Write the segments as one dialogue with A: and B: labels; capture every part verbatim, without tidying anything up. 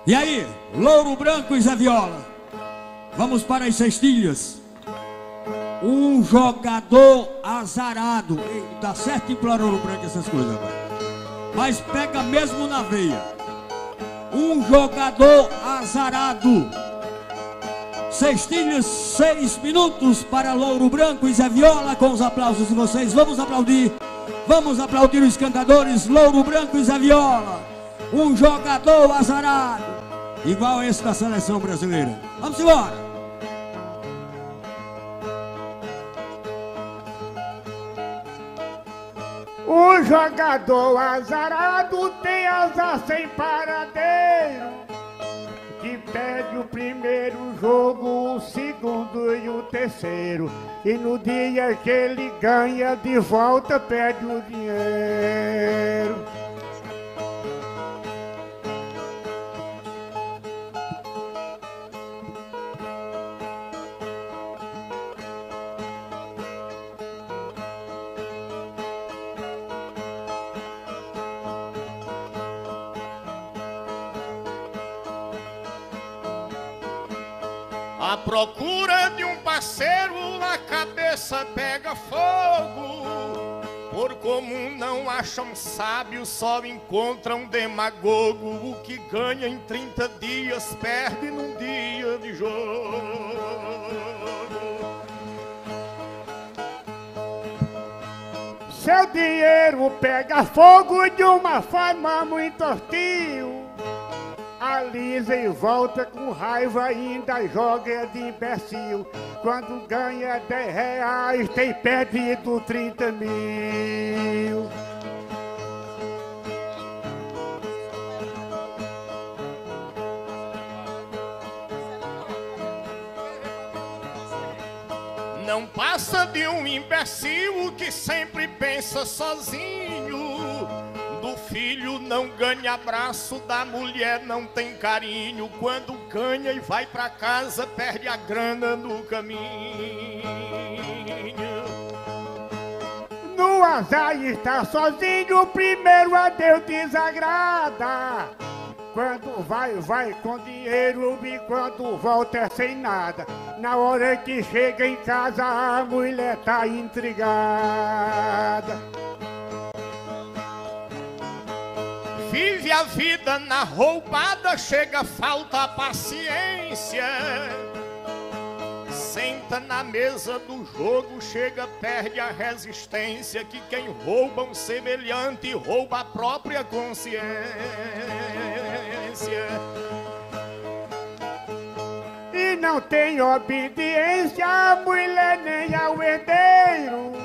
A: E aí, Louro Branco e Zé Viola, vamos para as cestilhas. Um jogador azarado. Ei, tá certo que para Louro Branco essas coisas agora, mas pega mesmo na veia. Um jogador azarado. Cestilhas, seis minutos para Louro Branco e Zé Viola, com os aplausos de vocês. Vamos aplaudir, vamos aplaudir os cantadores Louro Branco e Zé Viola. Um jogador azarado, igual esse da seleção brasileira. Vamos embora.
B: O jogador azarado tem azar sem paradeiro, que perde o primeiro jogo, o segundo e o terceiro, e no dia que ele ganha de volta perde o dinheiro.
C: À procura de um parceiro, a cabeça pega fogo. Por comum não acham sábio, só encontram demagogo. O que ganha em trinta dias perde num dia de jogo.
B: Seu dinheiro pega fogo de uma forma muito hostil. Alisa e volta com raiva, ainda joga de imbecil. Quando ganha dez reais, tem perdido trinta mil.
C: Não passa de um imbecil que sempre pensa sozinho. Do filho não ganha abraço, da mulher não tem carinho. Quando ganha e vai pra casa, perde a grana no caminho.
B: No azar está sozinho, primeiro a Deus desagrada. Quando vai, vai com dinheiro, e quando volta é sem nada. Na hora que chega em casa, a mulher tá intrigada.
C: Vive a vida na roubada, chega, falta a paciência. Senta na mesa do jogo, chega, perde a resistência. Que quem rouba um semelhante, rouba a própria consciência.
B: E não tem obediência a mulher nem ao herdeiro.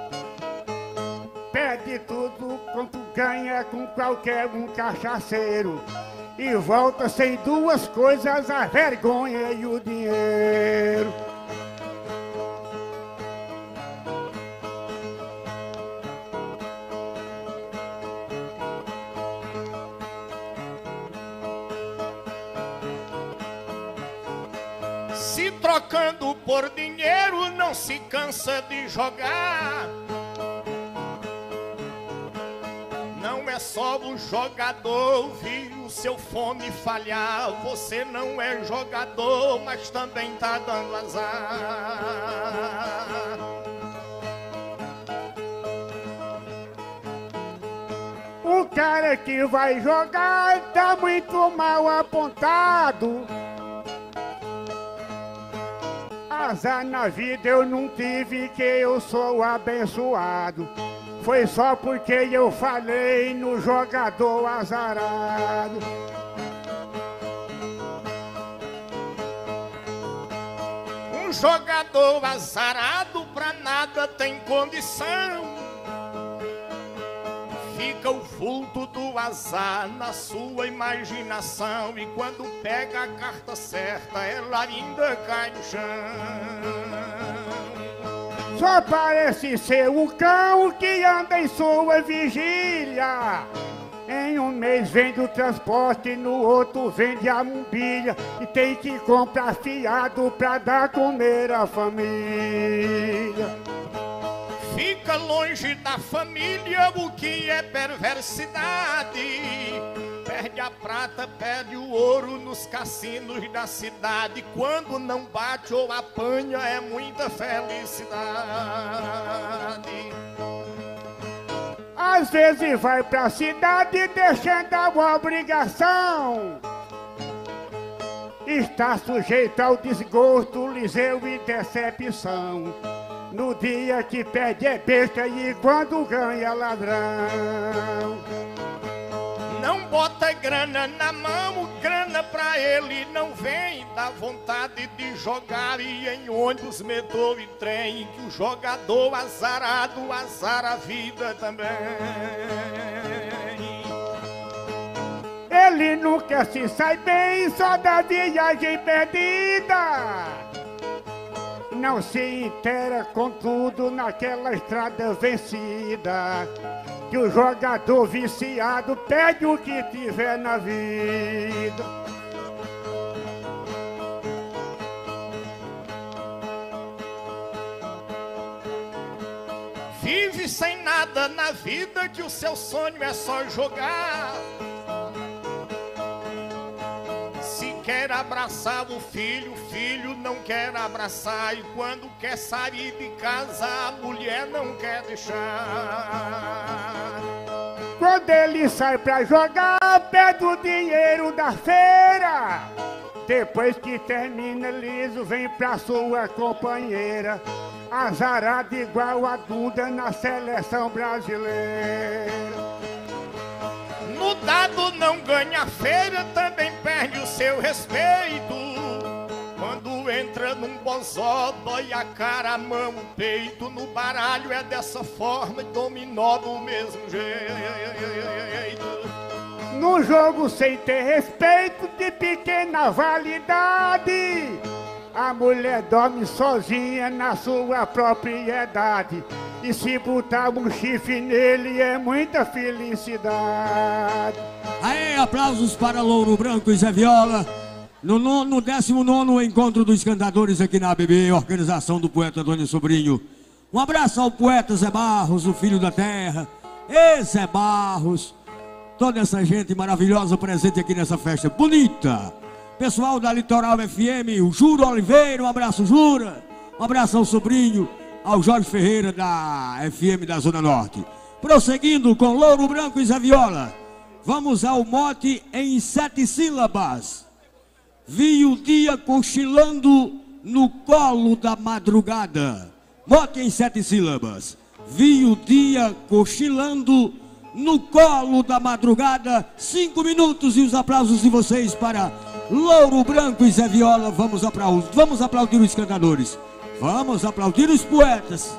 B: Perde tudo quanto ganha com qualquer um cachaceiro. E volta sem duas coisas, a vergonha e o dinheiro.
C: Se trocando por dinheiro, não se cansa de jogar. Não é só o jogador ouvir o seu fone falhar. Você não é jogador, mas também tá dando azar.
B: O cara que vai jogar tá muito mal apontado. Azar na vida eu não tive, que eu sou abençoado. Foi só porque eu falei no jogador azarado.
C: Um jogador azarado pra nada tem condição. Fica o vulto do azar na sua imaginação. E quando pega a carta certa, ela ainda cai no chão.
B: Só parece ser o cão que anda em sua vigília. Em um mês vende o transporte, no outro vende a mobília. E tem que comprar fiado pra dar comer a família.
C: Fica longe da família, o que é perversidade. perde a prata, perde o ouro nos cassinos da cidade. Quando não bate ou apanha é muita felicidade.
B: Às vezes vai pra cidade deixando a obrigação. Está sujeito ao desgosto, liseu e decepção. No dia que perde é besta e quando ganha é ladrão.
C: Não bota grana na mão, grana pra ele não vem. Dá vontade de jogar e em ônibus, metrô e trem. Que o jogador azarado azara a vida também.
B: Ele nunca se sai bem, só da viagem perdida. Não se inteira com tudo naquela estrada vencida. Que o jogador viciado perde o que tiver na vida.
C: Vive sem nada na vida, que o seu sonho é só jogar. Se quer abraçar o filho, o filho não quer abraçar. E quando quer sair de casa, a mulher não quer deixar.
B: Quando ele sai pra jogar, perde o dinheiro da feira. Depois que termina liso, vem pra sua companheira. Azarado igual a Duda na seleção brasileira.
C: No dado não ganha feira, também perde o seu respeito. Quando entra num bozó, dói a cara, a mão, o peito. No baralho é dessa forma, dominó do mesmo jeito.
B: No jogo sem ter respeito, de pequena validade, a mulher dorme sozinha na sua propriedade. E se botar um chifre nele é muita felicidade.
A: Aê, aplausos para Louro Branco e Zé Viola. No, no, no décimo nono encontro dos cantadores aqui na A B B, organização do poeta Antônio Sobrinho. Um abraço ao poeta Zé Barros, o filho da terra. Ê, Zé Barros. Toda essa gente maravilhosa presente aqui nessa festa bonita. Pessoal da Litoral F M, o Juro Oliveira, um abraço, Jura. Um abraço ao sobrinho, ao Jorge Ferreira da F M da Zona Norte. Prosseguindo com Louro Branco e Zé Viola, vamos ao mote em sete sílabas. Vi o dia cochilando no colo da madrugada. Mote em sete sílabas. Vi o dia cochilando no colo da madrugada. Cinco minutos e os aplausos de vocês para Louro Branco e Zé Viola. Vamos aplaudir, vamos aplaudir os cantadores. Vamos aplaudir os poetas.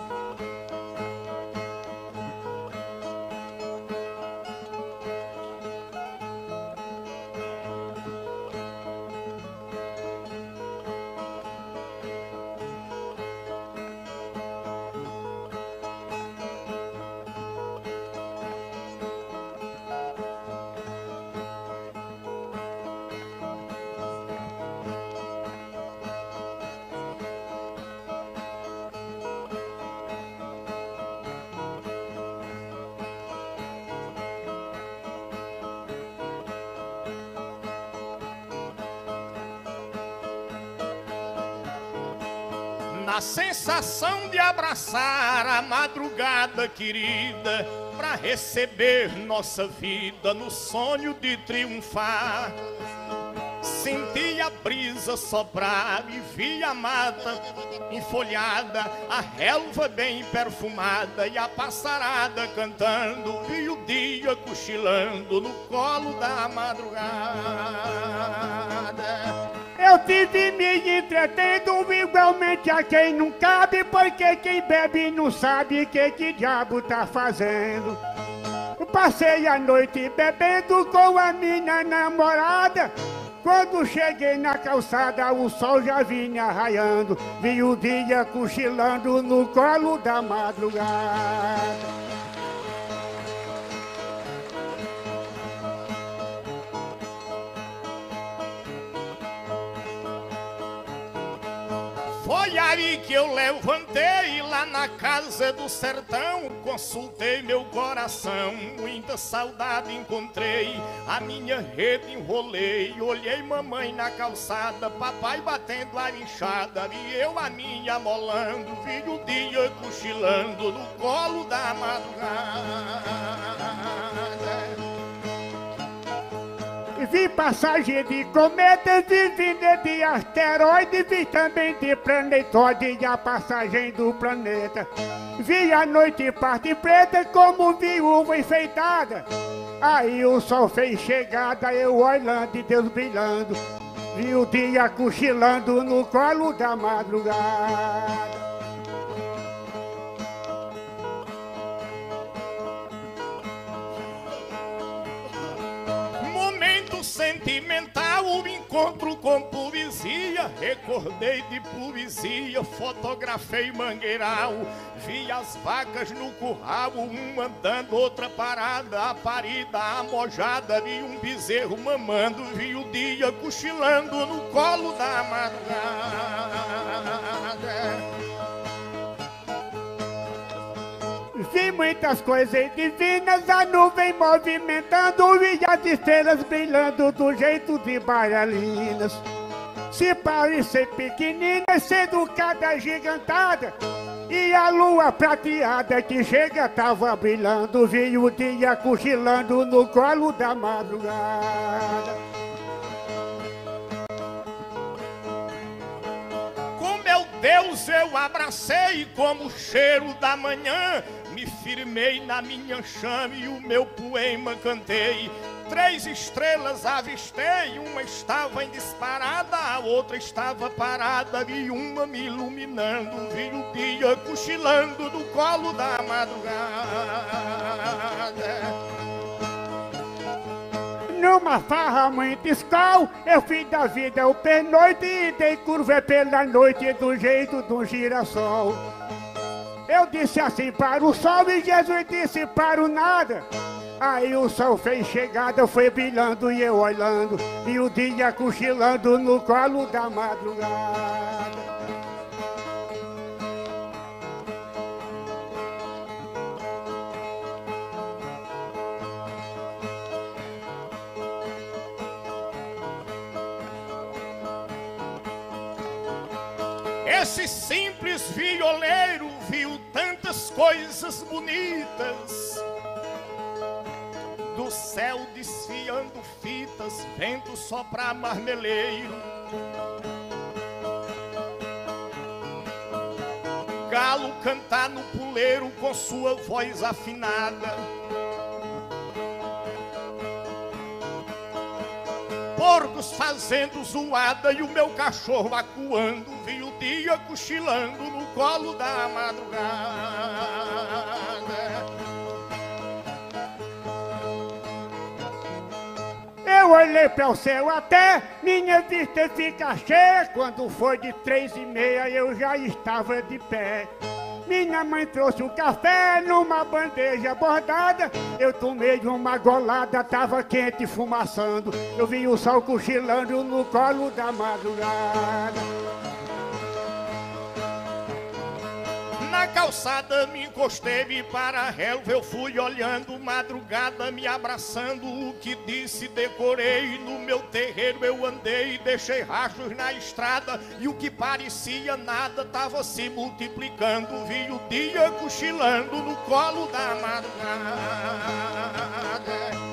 C: Na sensação de abraçar a madrugada querida, pra receber nossa vida no sonho de triunfar. Senti a brisa soprar e vi a mata enfolhada, a relva bem perfumada e a passarada cantando. Vi o dia cochilando no colo da madrugada.
B: Eu tive me entretendo igualmente a quem não cabe, porque quem bebe não sabe que que diabo tá fazendo. Passei a noite bebendo com a minha namorada. Quando cheguei na calçada, o sol já vinha raiando. Vi o dia cochilando no colo da madrugada.
C: Foi aí que eu levantei lá na casa do sertão, consultei meu coração, muita saudade encontrei, a minha rede enrolei, olhei mamãe na calçada, papai batendo a enxada, e eu a minha amolando, vi o dia cochilando no colo da madrugada.
B: Vi passagem de cometa, vi vinda de asteroide, vi também de planetóide e a passagem do planeta. Vi a noite parte preta como viúva enfeitada. Aí o sol fez chegada, eu olhando e Deus brilhando. Vi o dia cochilando no colo da madrugada.
C: Sentimental, o encontro com poesia, recordei de poesia, fotografei mangueiral, vi as vacas no curral, uma andando, outra parada, a parida, a mojada, vi um bezerro mamando, vi o dia cochilando no colo da madrugada.
B: Vi muitas coisas divinas, a nuvem movimentando e as estrelas brilhando do jeito de bailarinas. Se parecer pequeninas, sendo cada gigantada, e a lua prateada que chega tava brilhando, vi o dia cochilando no colo da madrugada.
C: Meu Deus, eu abracei como o cheiro da manhã, me firmei na minha chama e o meu poema cantei. Três estrelas avistei, uma estava em disparada, a outra estava parada, vi uma me iluminando, vi o dia cochilando no colo da madrugada.
B: Numa farra muito escal, eu fiz da vida o pernoite e dei curva pela noite do jeito de um girassol. Eu disse assim para o sol e Jesus disse para o nada. Aí o sol fez chegada, foi brilhando e eu olhando, e o dia cochilando no colo da madrugada.
C: Esse simples violeiro viu tantas coisas bonitas, do céu desfiando fitas, vento soprar marmeleiro, galo cantar no puleiro com sua voz afinada, porcos fazendo zoada e o meu cachorro acuando, vi o dia cochilando no colo da madrugada.
B: Eu olhei para o céu até, minha vista fica cheia, quando foi de três e meia eu já estava de pé. Minha mãe trouxe um café numa bandeja bordada, eu tomei uma golada, tava quente fumaçando, eu vi o sol cochilando no colo da madrugada.
C: Na calçada me encostei, vi para a relva, eu fui olhando, madrugada me abraçando, o que disse decorei, no meu terreiro eu andei, deixei rastros na estrada, e o que parecia nada tava se multiplicando, vi o dia cochilando no colo da madrugada.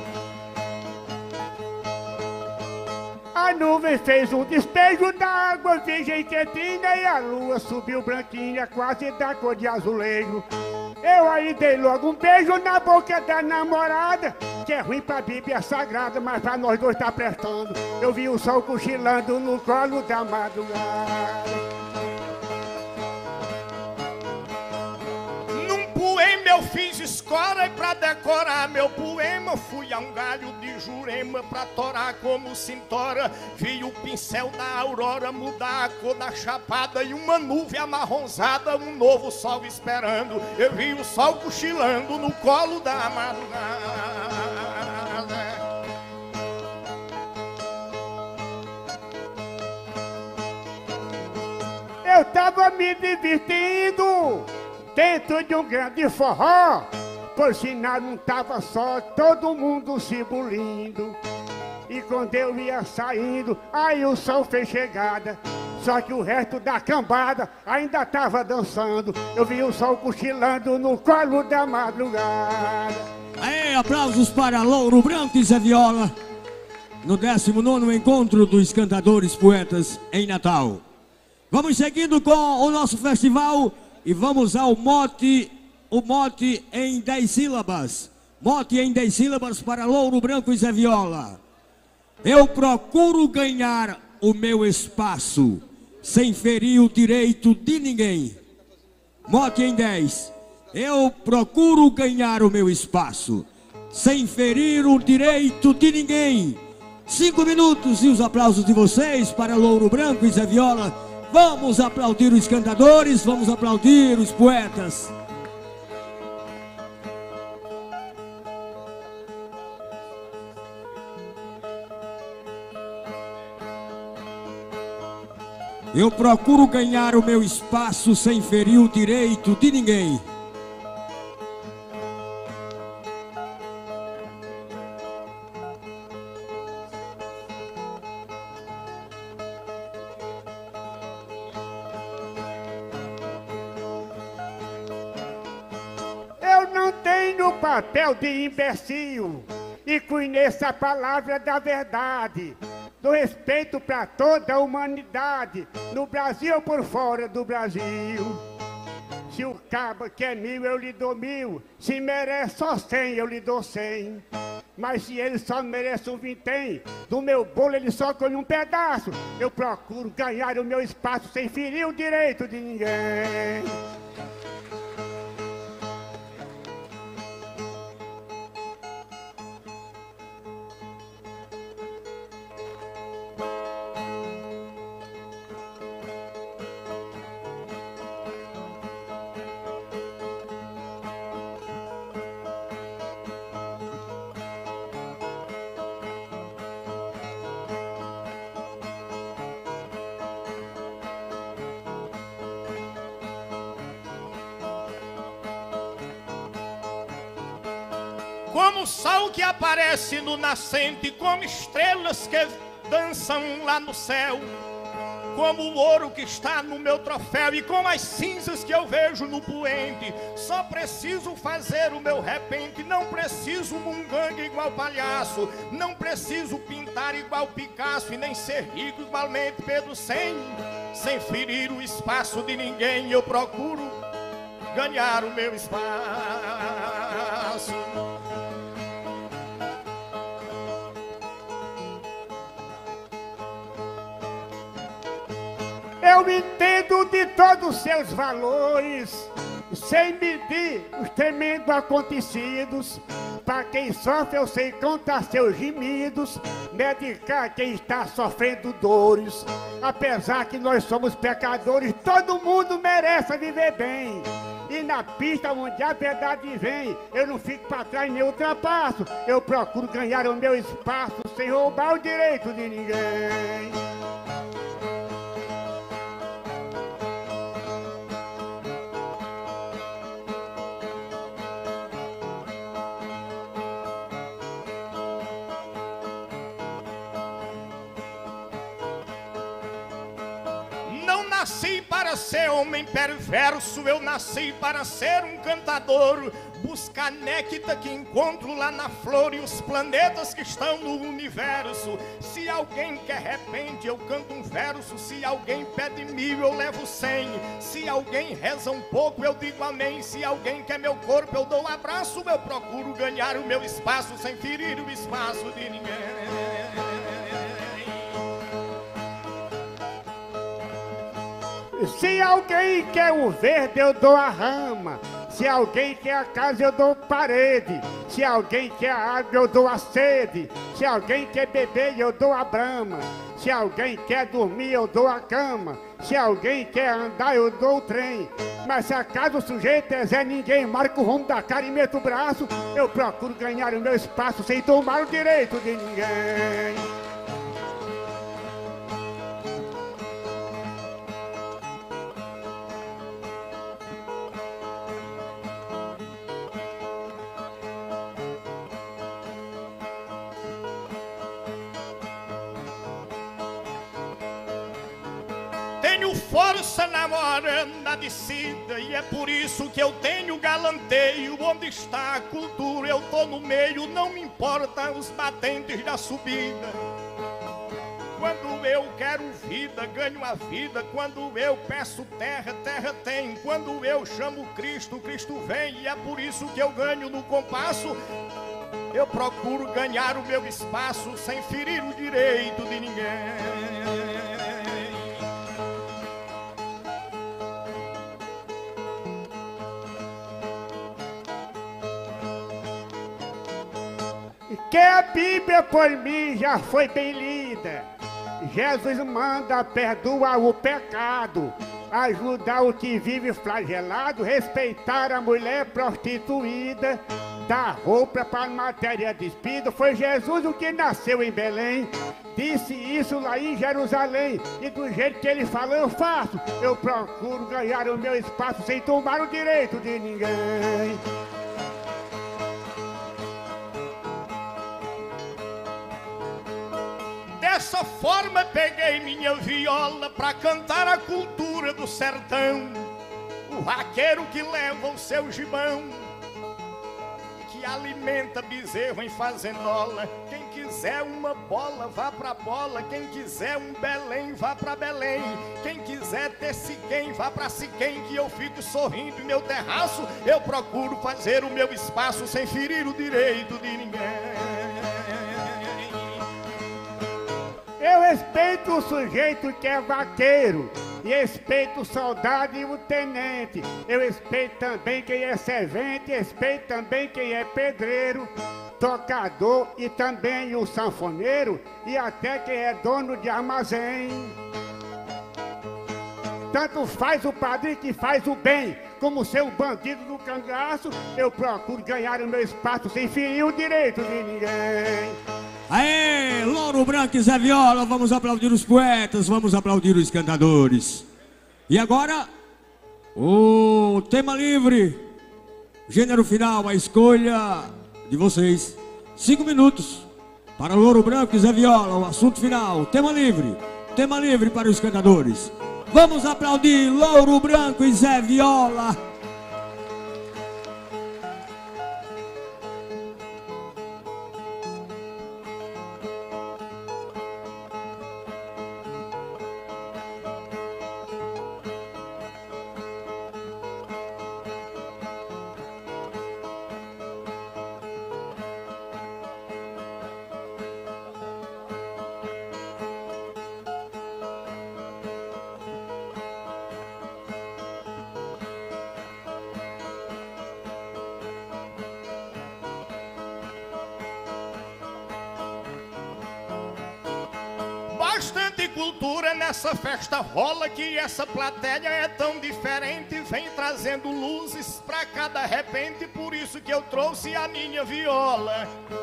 B: A nuvem fez um despejo da água virgem quentinha e a lua subiu branquinha, quase da cor de azulejo. Eu aí dei logo um beijo na boca da namorada, que é ruim pra Bíblia Sagrada, mas pra nós dois tá prestando. Eu vi o sol cochilando no colo da madrugada.
C: Eu fiz escola e pra decorar meu poema fui a um galho de jurema pra torar como cintora. Vi o pincel da aurora mudar a cor da chapada e uma nuvem amarronzada, um novo sol esperando. Eu vi o sol cochilando no colo da madrugada.
B: Eu tava me divertindo dentro de um grande forró. Por sinal não tava só, todo mundo se bulindo. E quando eu ia saindo, aí o sol fez chegada. Só que o resto da cambada ainda tava dançando. Eu vi o sol cochilando no colo da madrugada.
A: Aê, aplausos para Louro Branco e Zé Viola no décimo nono Encontro dos Cantadores Poetas em Natal. Vamos seguindo com o nosso festival e vamos ao mote, o mote em dez sílabas. Mote em dez sílabas para Louro Branco e Zé Viola. Eu procuro ganhar o meu espaço sem ferir o direito de ninguém. Mote em dez. Eu procuro ganhar o meu espaço sem ferir o direito de ninguém. Cinco minutos e os aplausos de vocês para Louro Branco e Zé Viola. Vamos aplaudir os cantadores, vamos aplaudir os poetas. Eu procuro ganhar o meu espaço sem ferir o direito de ninguém.
B: Eu não tenho papel de imbecil e conheço a palavra da verdade. Do respeito para toda a humanidade, no Brasil ou por fora do Brasil. Se o cabo quer mil, eu lhe dou mil. Se merece só cem, eu lhe dou cem. Mas se ele só merece um vintém, do meu bolo ele só come um pedaço. Eu procuro ganhar o meu espaço sem ferir o direito de ninguém.
C: Como o sol que aparece no nascente, como estrelas que dançam lá no céu, como o ouro que está no meu troféu e como as cinzas que eu vejo no poente. Só preciso fazer o meu repente, não preciso mungangue igual palhaço, não preciso pintar igual Picasso e nem ser rico igualmente Pedro Sem. Sem ferir o espaço de ninguém, eu procuro ganhar o meu espaço.
B: Eu entendo de todos os seus valores, sem medir os tremendos acontecidos. Para quem sofre eu sei contar seus gemidos, medicar quem está sofrendo dores. Apesar que nós somos pecadores, todo mundo merece viver bem. E na pista onde a verdade vem, eu não fico para trás nem ultrapasso. Eu procuro ganhar o meu espaço sem roubar o direito de ninguém.
C: Nasci para ser homem perverso, eu nasci para ser um cantador. Buscar néctar que encontro lá na flor e os planetas que estão no universo. Se alguém quer repente, eu canto um verso. Se alguém pede mil, eu levo cem. Se alguém reza um pouco, eu digo amém. Se alguém quer meu corpo, eu dou um abraço. Eu procuro ganhar o meu espaço sem ferir o espaço de ninguém.
B: Se alguém quer o verde, eu dou a rama. Se alguém quer a casa, eu dou parede. Se alguém quer a água, eu dou a sede. Se alguém quer beber, eu dou a brama. Se alguém quer dormir, eu dou a cama. Se alguém quer andar, eu dou o trem. Mas se acaso o sujeito é Zé Ninguém, marca o rumo da cara e meto o braço, eu procuro ganhar o meu espaço sem tomar o direito de ninguém.
C: tenho força na hora da descida, e é por isso que eu tenho galanteio. Onde está a cultura, eu tô no meio, não me importa os batentes da subida. Quando eu quero vida, ganho a vida. Quando eu peço terra, terra tem. Quando eu chamo Cristo, Cristo vem. E é por isso que eu ganho no compasso. Eu procuro ganhar o meu espaço sem ferir o direito de ninguém.
B: Que a Bíblia por mim já foi bem lida. Jesus manda perdoar o pecado, ajudar o que vive flagelado, respeitar a mulher prostituída, dar roupa para matéria despida. Foi Jesus o que nasceu em Belém, disse isso lá em Jerusalém, e do jeito que ele falou eu faço. Eu procuro ganhar o meu espaço sem tomar o direito de ninguém.
C: Dessa forma peguei minha viola pra cantar a cultura do sertão. O vaqueiro que leva o seu gibão, que alimenta bezerro em fazendola. Quem quiser uma bola, vá pra bola. Quem quiser um Belém, vá pra Belém. Quem quiser ter Siquém, vá pra Siquém. Que eu fico sorrindo em meu terraço. Eu procuro fazer o meu espaço sem ferir o direito de ninguém.
B: Eu respeito o sujeito que é vaqueiro, e respeito o soldado e o tenente. Eu respeito também quem é servente, respeito também quem é pedreiro, tocador e também o sanfoneiro, e até quem é dono de armazém. Tanto faz o padrinho que faz o bem, como ser o bandido do cangaço. Eu procuro ganhar o meu espaço sem ferir o direito de ninguém.
A: Aê, Louro Branco e Zé Viola, vamos aplaudir os poetas, vamos aplaudir os cantadores. E agora, o tema livre, gênero final, a escolha de vocês. Cinco minutos para Louro Branco e Zé Viola, o assunto final, tema livre, tema livre para os cantadores. Vamos aplaudir Louro Branco e Zé Viola.
C: Bastante cultura nessa festa rola, que essa plateia é tão diferente, vem trazendo luzes pra cada repente. Por isso que eu trouxe a minha viola.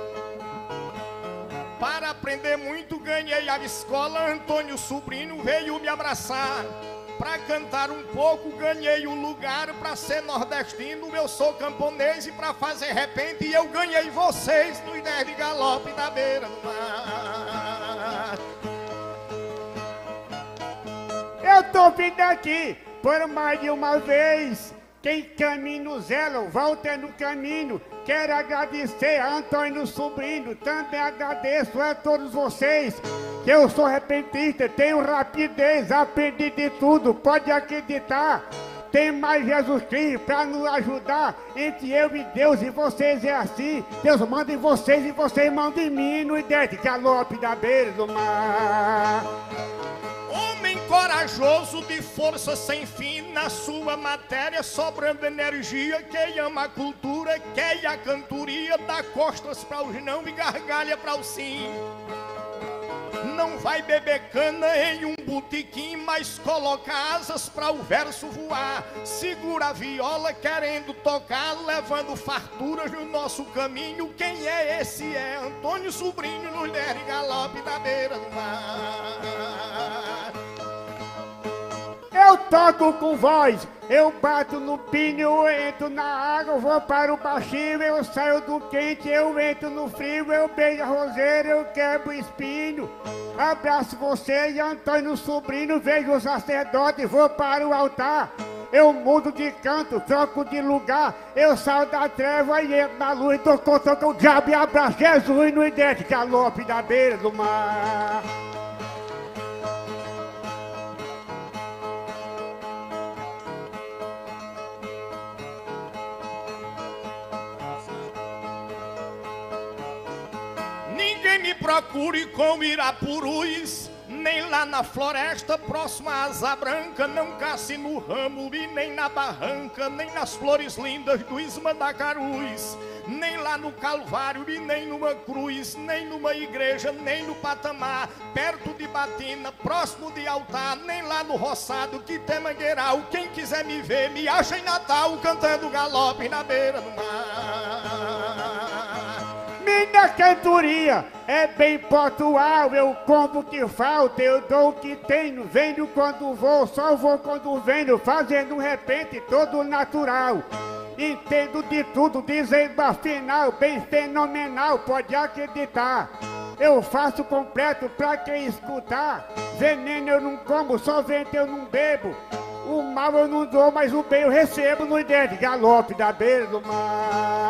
C: Para aprender muito ganhei a escola, Antônio Sobrinho veio me abraçar. Pra cantar um pouco ganhei um lugar, pra ser nordestino eu sou camponês, e pra fazer repente eu ganhei vocês no ideia de galope na beira do mar.
B: Eu tô vindo aqui por mais de uma vez. Quem caminho zela, volta no caminho. Quero agradecer a Antônio Sobrinho, também agradeço a todos vocês. Que eu sou repentista, tenho rapidez, aprendi de tudo, pode acreditar. Tem mais Jesus Cristo para nos ajudar. Entre eu e Deus e vocês é assim. Deus manda em vocês e vocês mandam em mim. No ideia de galope da beira do mar.
C: Homem corajoso, de força sem fim, na sua matéria sobrando energia. Quem ama a cultura, quer a cantoria, dá costas para os não e gargalha para o sim. Não vai beber cana em um botequim, mas coloca asas para o verso voar. Segura a viola querendo tocar, levando farturas no nosso caminho. Quem é esse? É Antônio Sobrinho, no der e galope da beira do mar.
B: Eu toco com voz, eu bato no pino, eu entro na água, vou para o baixinho, eu saio do quente, eu entro no frio, eu beijo a roseira, eu quebro o espinho. Abraço você e Antônio Sobrinho, vejo o sacerdote e vou para o altar. Eu mudo de canto, troco de lugar, eu saio da treva e entro na luz, tô contando o diabo e abraço Jesus no idente galope da beira do mar.
C: Ninguém me procure com Irapurus, nem lá na floresta próxima à asa branca, não casse no ramo e nem na barranca, nem nas flores lindas do Ismandacarus, nem lá no Calvário e nem numa cruz, nem numa igreja, nem no patamar, perto de batina, próximo de altar, nem lá no roçado que tem mangueiral. Quem quiser me ver, me acha em Natal, cantando galope na beira do mar.
B: Minha cantoria é bem pontual, eu compro o que falta, eu dou o que tenho, venho quando vou, só vou quando venho, fazendo um repente todo natural. Entendo de tudo, dizendo afinal, bem fenomenal, pode acreditar. Eu faço completo pra quem escutar, veneno eu não como, só vento eu não bebo. O mal eu não dou, mas o bem eu recebo no ideia de galope da beira do mar.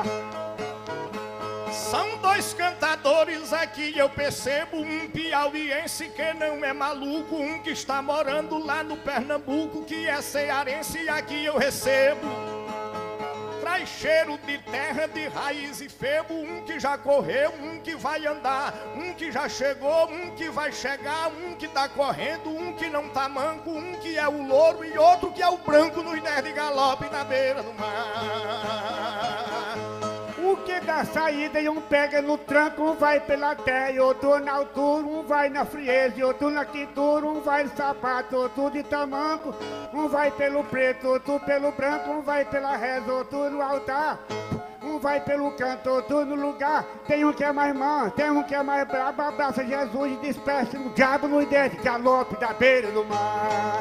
C: São dois cantadores aqui eu percebo, um piauiense que não é maluco, um que está morando lá no Pernambuco, que é cearense e aqui eu recebo. Traz cheiro de terra, de raiz e febo, um que já correu, um que vai andar, um que já chegou, um que vai chegar, um que tá correndo, um que não tá manco, um que é o louro e outro que é o branco nos dez de galope na beira do mar.
B: O que dá saída e um pega no tranco, um vai pela terra e outro na altura, um vai na frieza e outro na quintura, um vai no sapato, outro de tamanco, um vai pelo preto, outro pelo branco, um vai pela reza, outro no altar, um vai pelo canto, outro no lugar. Tem um que é mais manso, tem um que é mais brabo, abraça Jesus e despeça no diabo no dente, galope da beira do mar.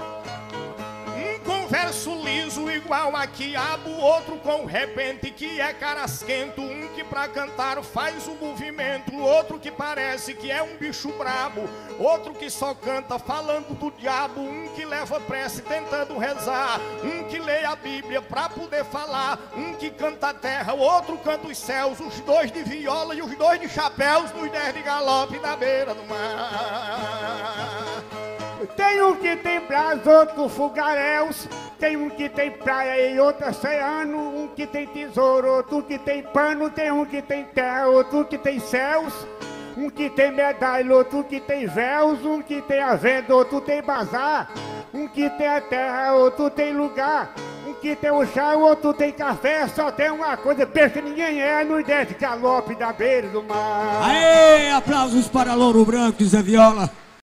C: Um verso liso igual a quiabo, outro com repente que é carasquento, um que pra cantar faz o movimento, outro que parece que é um bicho brabo, outro que só canta falando do diabo, um que leva prece tentando rezar, um que lê a Bíblia pra poder falar, um que canta a terra, outro canta os céus, os dois de viola e os dois de chapéus nos dez de galope na beira do mar.
B: Tem um que tem brasa, outro fogaréus, tem um que tem praia e outro oceano, um que tem tesouro, outro que tem pano, tem um que tem terra, outro que tem céus, um que tem medalha, outro que tem véus, um que tem a venda, outro tem bazar, um que tem a terra, outro tem lugar, um que tem o chá, outro tem café, só tem uma coisa, peixe ninguém é, no dente galope da beira do mar.
A: Aê, aplausos para Louro Branco e Zé Viola.